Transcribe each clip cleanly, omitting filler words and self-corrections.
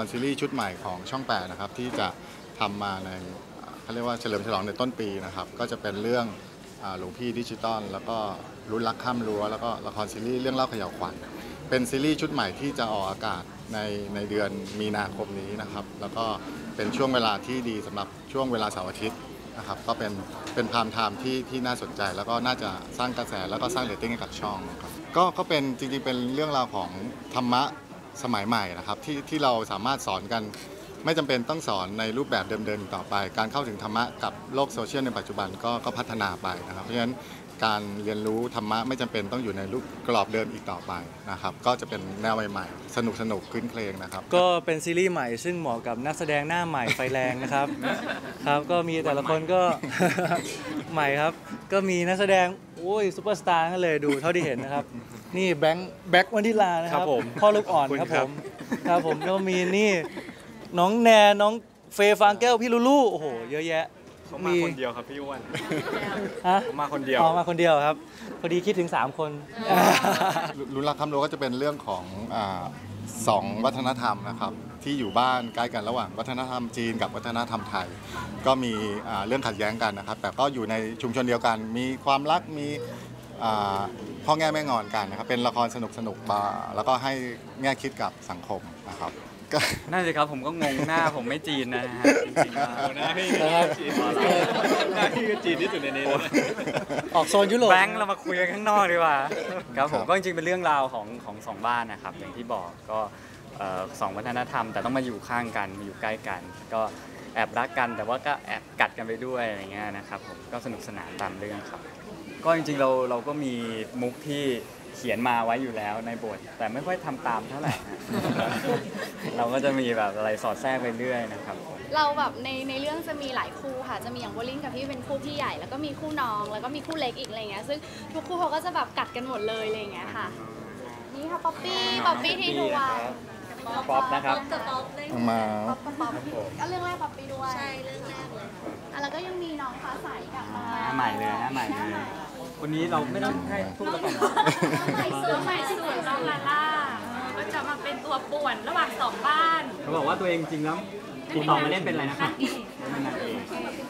ซีรีส์ชุดใหม่ของช่อง8นะครับที่จะทำมาในเขาเรียกว่าเฉลิมฉลองในต้นปีนะครับก็จะเป็นเรื่องหลวงพี่ดิจิตอลแล้วก็รุ่นรักข้ามรั้วแล้วก็ละครซีรีส์เรื่องเล่าเขย่าขวัญเป็นซีรีส์ชุดใหม่ที่จะออกอากาศในเดือนมีนาคมนี้นะครับแล้วก็เป็นช่วงเวลาที่ดีสำหรับช่วงเวลาเสาร์อาทิตย์นะครับก็เป็นพามไทม์ที่น่าสนใจแล้วก็น่าจะสร้างกระแสแล้วก็สร้างเรตติ้งให้กับช่องครับก็เป็นจริงๆเป็นเรื่องราวของธรรมะสมัยใหม่นะครับที่เราสามารถสอนกันไม่จำเป็นต้องสอนในรูปแบบเดิมๆต่อไปการเข้าถึงธรรมะกับโลกโซเชียลในปัจจุบันก็พัฒนาไปนะครับเพราะฉะนั้นการเรียนรู้ธรรมะไม่จำเป็นต้องอยู่ในรูปกรอบเดิมอีกต่อไปนะครับก็จะเป็นแนวใหม่ๆสนุกขึ้นเพลงนะครับก็เป็นซีรีส์ใหม่ซึ่งเหมาะกับนักแสดงหน้าใหม่ไฟแรงนะครับครับก็มีแต่ละคนก็ ใหม่ครับก็มีนักแสดงโอ้ยซุปเปอร์สตาร์กันเลยดูเท่าที่เห็นนะครับนี่แบงค์วันทิลานะครับพ่อลูกอ่อนครับผมแล้วมีนี่น้องแนนน้องเฟย์ฟางแก้วพี่ลูลูโอ้โหเยอะแยะเขามาคนเดียวครับพี่อ้วนฮะมาคนเดียวมาคนเดียวครับพอดีคิดถึง3คนรุ่นรักข้ามรั้วก็จะเป็นเรื่องของสองวัฒนธรรมนะครับที่อยู่บ้านใกล้กันระหว่างวัฒนธรรมจีนกับวัฒนธรรมไทยก็มีเรื่องขัดแย้งกันนะครับแต่ก็อยู่ในชุมชนเดียวกันมีความรักมีพ่อแง่แม่งอนกันนะครับเป็นละครสนุกแล้วก็ให้แง่คิดกับสังคมนะครับน่าสิครับผมก็งงหน้าผมไม่จีนนะฮะจริงๆหน้าพี่จีนหน้าพี่ก็จีนที่สุดในนี้ออกโซนยุโรปแบงค์เรามาคุยกันข้างนอกดีกว่าครับผมก็จริงๆเป็นเรื่องราวของสองบ้านนะครับอย่างที่บอกก็สองวัฒนธรรมแต่ต้องมาอยู่ข้างกันมาอยู่ใกล้กันก็แอบรักกันแต่ว่าก็แอบกัดกันไปด้วยอะไรเงี้ยนะครับผมก็สนุกสนานตามเรื่องครับก็จริงๆเราก็มีมุกที่เขียนมาไว้อยู่แล้วในบทแต่ไม่ค่อยทำตามเท่าไหร่เราก็จะมีแบบอะไรสอดแทรกไปเรื่อยนะครับเราแบบในเรื่องจะมีหลายคู่ค่ะจะมีอย่างโบลิ่งกับพี่เป็นคู่พี่ใหญ่แล้วก็มีคู่น้องแล้วก็มีคู่เล็กอีกอะไรเงี้ยซึ่งทุกคู่เขาก็จะแบบกัดกันหมดเลยอะไรเงี้ยค่ะนี่ค่ะป๊อปปี้ทีทัวร์ป๊อปนะครับมาก็เรื่องแรกป๊อปปี้ด้วยใช่เรื่องแรกเลยแล้วก็ยังมีน้องฟ้าใสกับหน้าใหม่เลยคนนี้เราไม่ต้องให้พูดแล้วกันใหม่สวยน้องลาล่าก็จะมาเป็นตัวป่วนระหว่างสองบ้านเขาบอกว่าตัวเองจริงแล้วติดต่อมาเล่นเป็นอะไรนะครับเป็นนางเอก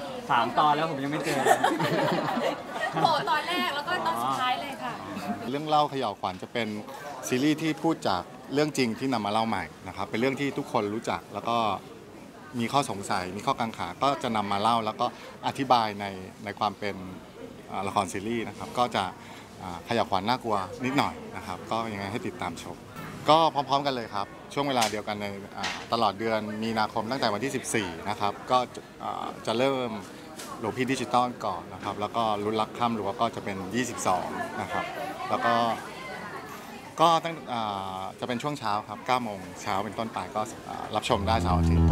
3 ตอนแล้วผมยังไม่เจอโผล่ตอนแรกแล้วก็ตอนสุดท้ายเลยค่ะเรื่องเล่าเขย่าขวัญจะเป็นซีรีส์ที่พูดจากเรื่องจริงที่นำมาเล่าใหม่นะครับเป็นเรื่องที่ทุกคนรู้จักแล้วก็มีข้อสงสัยมีข้อกังขาก็จะนำมาเล่าแล้วก็อธิบายในความเป็นละครซีรีส์นะครับก็จะเขย่าขวัญน่ากลัวนิดหน่อยนะครับก็ยังไงให้ติดตามชมก็พร้อมๆกันเลยครับช่วงเวลาเดียวกันในตลอดเดือนมีนาคมตั้งแต่วันที่14นะครับก็จะเริ่มหลวงพี่ดิจิตอลก่อนนะครับแล้วก็รุ่นรักข้ามรั้วก็จะเป็น22นะครับแล้วก็ตั้งจะเป็นช่วงเช้าครับ9 โมงเช้าเป็นต้นไปก็รับชมได้เสาร์อาทิตย์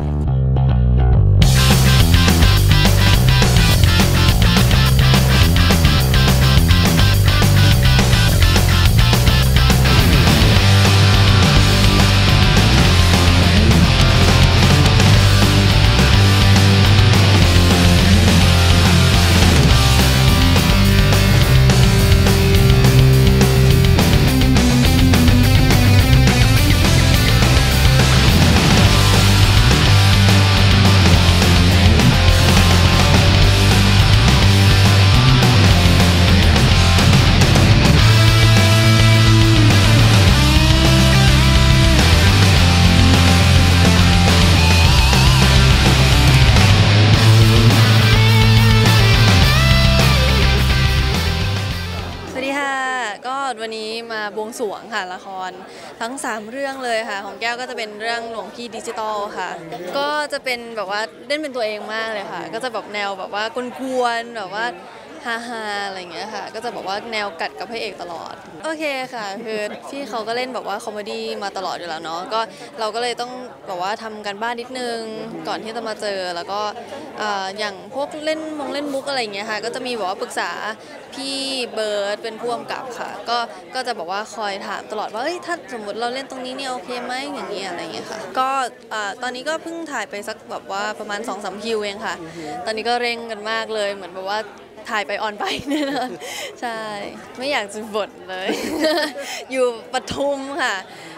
วันนี้มาบวงสรวงค่ะละครทั้ง3 เรื่องเลยค่ะของแก้วก็จะเป็นเรื่องหลวงพี่ดิจิตอลค่ะก็จะเป็นแบบว่าเล่นเป็นตัวเองมากเลยค่ะก็จะแบบแนวแบบว่ากวนๆแบบว่าฮาๆอะไรอย่างเงี้ยค่ะก็จะบอกว่าแนวกัดกับพระเอกตลอดโอเคค่ะคือพี่เขาก็เล่นแบบว่าคอมเมดี้มาตลอดอยู่แล้วเนาะก็เราก็เลยต้องแบบว่าทำกันบ้านนิดนึงก่อนที่จะมาเจอแล้วก็อย่างพวกเล่นมุกอะไรอย่างเงี้ยค่ะก็จะมีแบบว่าปรึกษาพี่เบิร์ดเป็นผู้กำกับค่ะก็จะบอกว่าคอยถามตลอดว่าถ้าสมมติเราเล่นตรงนี้เนี่ยโอเคไหมอย่างเงี้ยอะไรเงี้ยค่ะก็ตอนนี้ก็เพิ่งถ่ายไปสักแบบว่าประมาณ 2-3 คิวเองค่ะตอนนี้ก็เร่งกันมากเลยเหมือนแบบว่าถ่ายไปออนไปเนี่ยนะใช่ไม่อยากจะบ่นเลย อยู่ปทุมค่ะ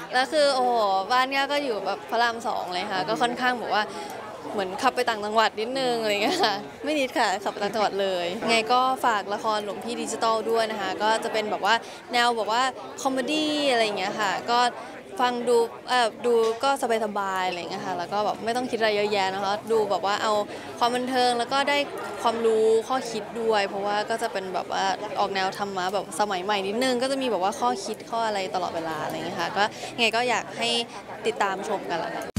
แล้วคือโอ้โหบ้านย่าก็อยู่แบบพระราม2เลยค่ะก็ค่อนข้างแบบว่าเหมือนขับไปต่างจังหวัดนิดนึงอะไรเงี้ยค่ะไม่นิดค่ะขับไปต่างจังหวัดเลยไงก็ฝากละครหลวงพี่ดิจิตอลด้วยนะคะก็จะเป็นแบบว่าแนวแบบว่าคอมเมดี้อะไรเงี้ยค่ะก็ฟังดูก็สบายๆอะไรเงี้ยค่ะแล้วก็แบบไม่ต้องคิดอะไรเยอะแยะนะคะดูแบบว่าเอาความบันเทิงแล้วก็ได้ความรู้ข้อคิดด้วย เพราะว่าก็จะเป็นแบบว่าออกแนวธรรมะแบบสมัยใหม่นิดนึงก็จะมีแบบว่าข้อคิดข้ออะไรตลอดเวลาอะไรเงี้ยค่ะก็ไงก็อยากให้ติดตามชมกันละกัน